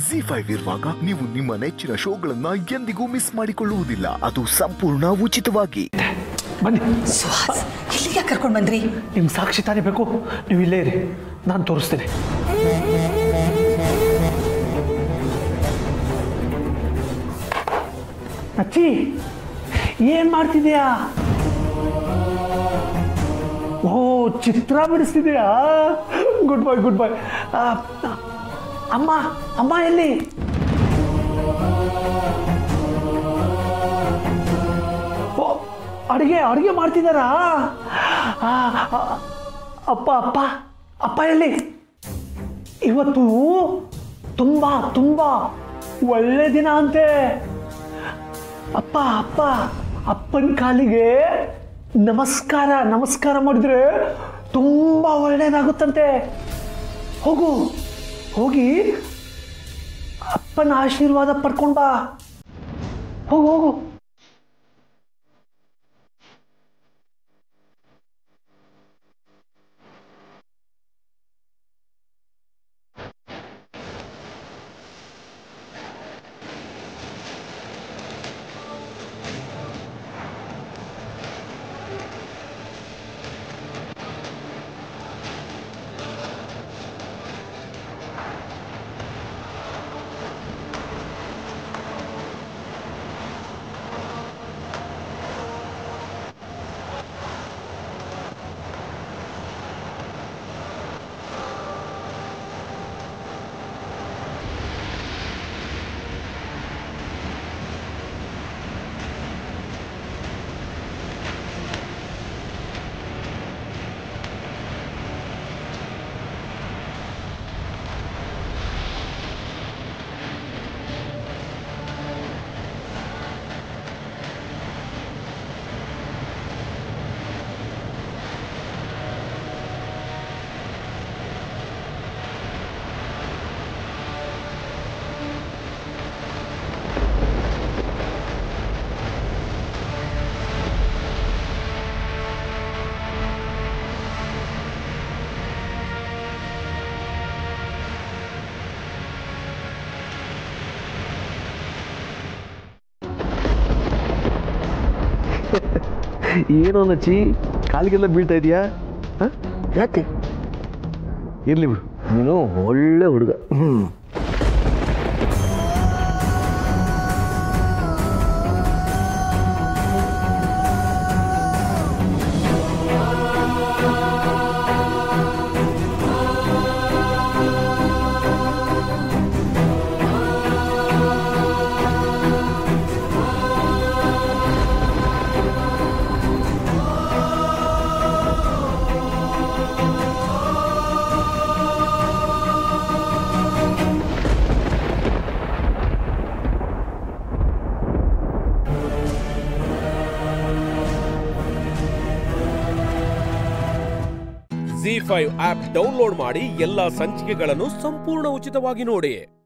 ಜಿ5 ಇರುವಾಗ ನೀವು ನಿಮ್ಮ ನೆಚ್ಚಿನ ಶೋಗಳನ್ನ ಎಂದಿಗೂ ಮಿಸ್ ಮಾಡಿಕೊಳ್ಳುವುದಿಲ್ಲ. ಅದು ಸಂಪೂರ್ಣ ಉಚಿತವಾಗಿ. ಬನ್ನಿ. ಸುಹಾಸ್, ಇಲ್ಲಿಗೆ ಕರ್ಕೊಂಡು ಬಂದ್ರಿ? ನಿಮ್ಗೆ ಸಾಕ್ಷಿ ತಾನೇ ಬೇಕು, ನೀವು ಇಲ್ಲೇ ಇರಿ, ನಾನು ತೋರಿಸ್ತೇನೆ. ಅಚ್ಚಿ, ಏನ್ ಮಾಡ್ತಿದ್ಯಾ? ಓ, ಚಿತ್ರ ಬಿಡಿಸ್ತಿದ್ಯಾ? Good boy, good boy. ಅಮ್ಮ, ಅಮ್ಮ ಎಲ್ಲಿ? ಓ, ಅಡುಗೆ ಅಡುಗೆ ಮಾಡ್ತಿದ್ದಾರಾ? ಅಪ್ಪ ಅಪ್ಪ ಅಪ್ಪ ಎಲ್ಲಿ? ಇವತ್ತು ತುಂಬಾ ತುಂಬಾ ಒಳ್ಳೆ ದಿನ ಅಂತೆ. ಅಪ್ಪ ಅಪ್ಪ ಅಪ್ಪನ ಕಾಲಿಗೆ ನಮಸ್ಕಾರ ನಮಸ್ಕಾರ ಮಾಡಿದ್ರೆ ತುಂಬಾ ಒಳ್ಳೇದಾಗುತ್ತಂತೆ. ಹೋಗು, ಹೋಗಿ ಅಪ್ಪನ ಆಶೀರ್ವಾದ ಪಡ್ಕೊಂಡ್ ಬಾ. ಹೋಗು ಹೋಗು. ಏನೋ ನಚ್ಚಿ, ಕಾಲಿಗೆಲ್ಲ ಬೀಳ್ತಾ ಇದೆಯಾ? ಯಾಕೆ? ಇರ್ಲಿ ಬಿಡು, ನೀನು ಒಳ್ಳೆ ಹುಡುಗ. ಜಿ5 ಆಪ್ ಡೌನ್ಲೋಡ್ ಮಾಡಿ ಎಲ್ಲಾ ಸಂಚಿಕೆಗಳನ್ನು ಸಂಪೂರ್ಣ ಉಚಿತವಾಗಿ ನೋಡಿ.